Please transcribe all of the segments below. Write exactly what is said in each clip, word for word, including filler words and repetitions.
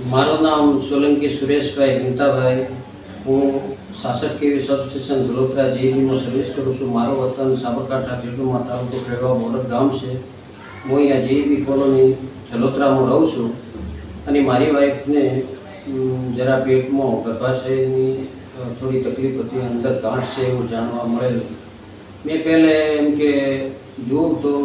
મારું નામ સોલંકી સુરેશભાઈ હિંતાભાઈ। હું સાસઠ કેવી સબસ્ટેશન જલોત્રા જીઈબીમાં સર્વિસ કરું છું। મારું વતન સાબરકાંઠા ખેડૂમાં તાલુકો ખેડવા બોર્ડર ગામ છે। હું અહીંયા જીઈબી કોલોની જલોત્રામાં રહું છું અને મારી વાઈફને જરા પેટમાં ગર્ભાશયની થોડી તકલીફ હતી, અંદર ગાંઠ છે એવું જાણવા મળેલું। મેં પહેલે એમ કે જોઉં તો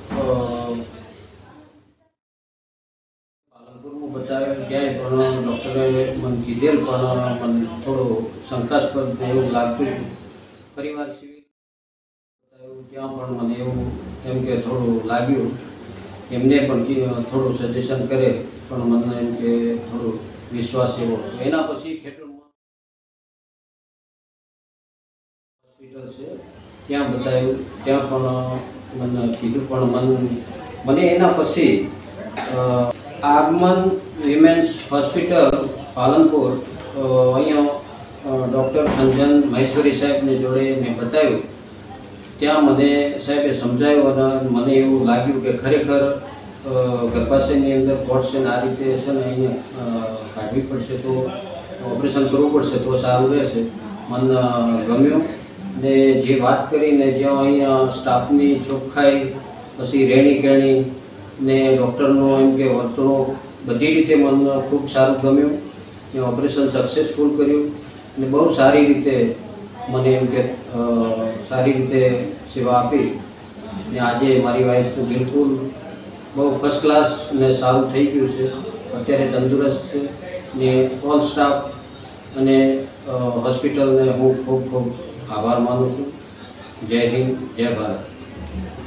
પાલનપુરમાં બતાવ્યું, ક્યાંય પણ ડૉક્ટરે મને કીધેલ, પણ મને થોડું શંકાસ્પદ એવું લાગતું હતું। પરિવાર સિવિલ બતાવ્યું, ત્યાં પણ મને એવું એમ કે થોડું લાગ્યું, એમને પણ થોડું સજેશન કરે, પણ મને એમ કે થોડું વિશ્વાસ એવો। એના પછી ખેડૂતમાં હોસ્પિટલ છે ત્યાં બતાવ્યું, ત્યાં પણ મને કીધું, પણ મને મને એના પછી આગમન વિમેન્સ હોસ્પિટલ પાલનપુર અહીંયા ડૉક્ટર અંજન મહેશ્વરી સાહેબને જોડે મેં બતાવ્યું। ત્યાં મને સાહેબે સમજાવ્યું અને મને એવું લાગ્યું કે ખરેખર ગર્ભાશયની અંદર કોર્ડ છે ને આ રીતે છે ને અહીંયા કાઢવી પડશે, તો ઓપરેશન કરવું પડશે તો સારું રહેશે। મને ગમ્યું ને જે વાત કરીને જ્યાં અહીંયા સ્ટાફની ચોખ્ખાઈ, પછી રહેણી કહેણી ને ડૉક્ટરનો એમ કે વર્તણૂક બધી રીતે મને ખૂબ સારું ગમ્યું। ને ઓપરેશન સક્સેસફુલ કર્યું અને બહુ સારી રીતે મને એમ કે સારી રીતે સેવા આપી ને આજે મારી વાઈફ બિલકુલ બહુ ફર્સ્ટ ક્લાસ ને સારું થઈ ગયું છે, અત્યારે તંદુરસ્ત છે ને ઓલ સ્ટાફ અને હોસ્પિટલને હું ખૂબ ખૂબ આભાર માનું છું। જય હિન્દ, જય ભારત।